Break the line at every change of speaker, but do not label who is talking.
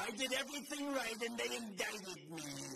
I did everything right and they indicted me.